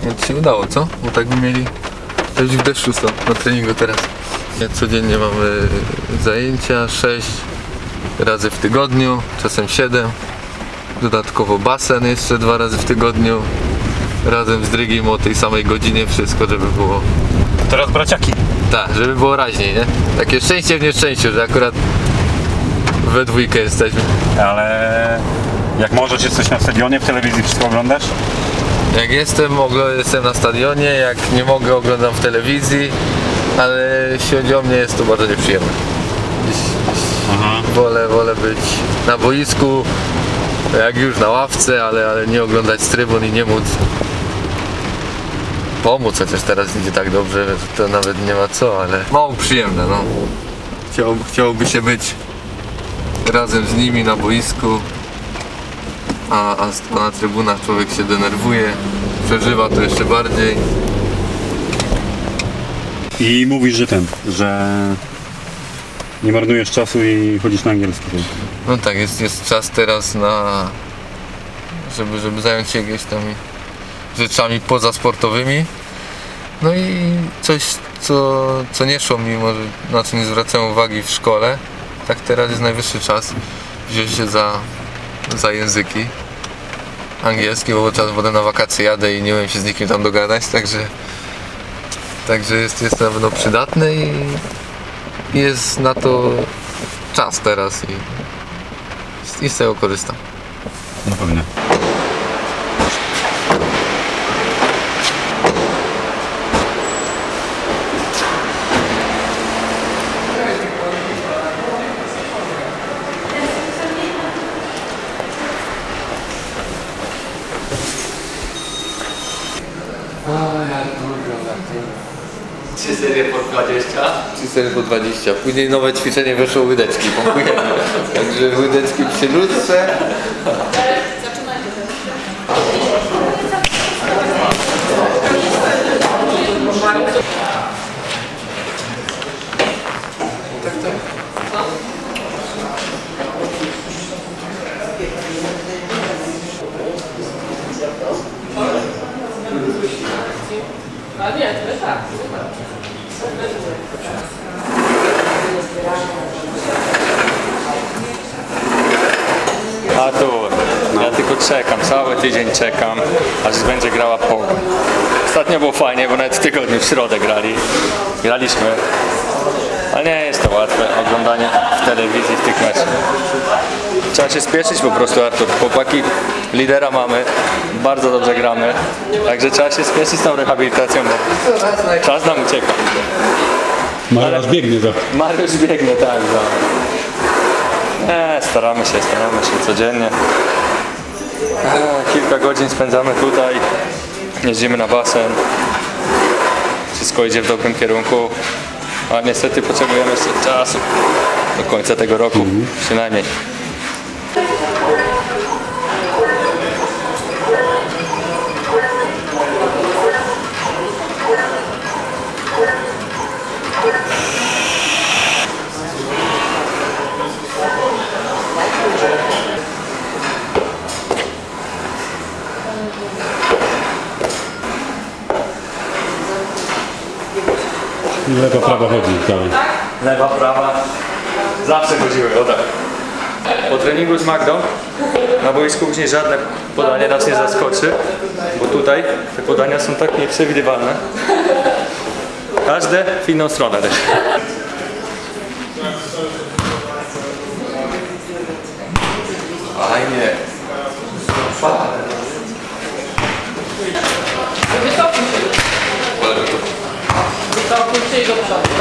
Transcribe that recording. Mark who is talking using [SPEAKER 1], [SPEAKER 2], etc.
[SPEAKER 1] Więc się udało, co? Bo tak by mieli też w deszczu są na treningu teraz. Codziennie mamy zajęcia 6 razy w tygodniu, czasem 7. Dodatkowo basen jeszcze 2 razy w tygodniu. Razem z drygiem o tej samej godzinie, wszystko, żeby było...
[SPEAKER 2] Teraz braciaki.
[SPEAKER 1] Tak, żeby było raźniej, nie? Takie szczęście w nieszczęściu, że akurat we dwójkę jesteśmy.
[SPEAKER 2] Ale jak możesz, jesteś na stadionie, w telewizji wszystko oglądasz?
[SPEAKER 1] Jak jestem na stadionie, jak nie mogę, oglądam w telewizji, ale jeśli chodzi o mnie, jest to bardzo nieprzyjemne. Wolę być na boisku, jak już na ławce, ale nie oglądać z trybun i nie móc pomóc, chociaż teraz idzie tak dobrze, że to nawet nie ma co, ale mało przyjemne, no. Chciałoby się być razem z nimi na boisku, a na trybunach człowiek się denerwuje, przeżywa to jeszcze bardziej.
[SPEAKER 2] I mówisz, że nie marnujesz czasu i chodzisz na angielski.
[SPEAKER 1] No tak, jest czas teraz na... żeby zająć się jakimiś tam rzeczami pozasportowymi. No i coś, co nie szło mi, może na co nie zwracałem uwagi w szkole. Tak teraz jest najwyższy czas wziąć się za języki angielskie, bo czas potem na wakacje jadę i nie umiem się z nikim tam dogadać, także jest na pewno przydatne i jest na to czas teraz i z tego korzystam.
[SPEAKER 2] No pewnie.
[SPEAKER 1] Trzy serie po 20? 3 serie po 20. Później nowe ćwiczenie weszło łydeczki. Także łydeczki przy lustrze.
[SPEAKER 3] A nie, to tak.
[SPEAKER 4] Artur, ja tylko czekam, cały tydzień czekam, aż będzie grała Pogoń. Ostatnio było fajnie, bo nawet w tygodniu, w środę graliśmy. Ale nie jest to łatwe, oglądanie w telewizji w tych meczach. Trzeba się spieszyć po prostu, Artur. Chłopaki, lidera mamy, bardzo dobrze gramy. Także trzeba się spieszyć z tą rehabilitacją, bo czas nam ucieka.
[SPEAKER 2] Mariusz biegnie za.
[SPEAKER 4] Mariusz biegnie, tak. Staramy się codziennie. Kilka godzin spędzamy tutaj, jeździmy na basen. Wszystko idzie w dobrym kierunku, a niestety potrzebujemy jeszcze czasu do końca tego roku, przynajmniej.
[SPEAKER 2] Lewa, prawa chodzi, tak.
[SPEAKER 4] Lewa, prawa, zawsze chodziły, o tak. Po treningu z Magdą na boisku później żadne podanie nas nie zaskoczy, bo tutaj te podania są tak nieprzewidywalne. Każde w inną stronę też.
[SPEAKER 1] Fajnie.
[SPEAKER 3] Wycofuj się do przodu.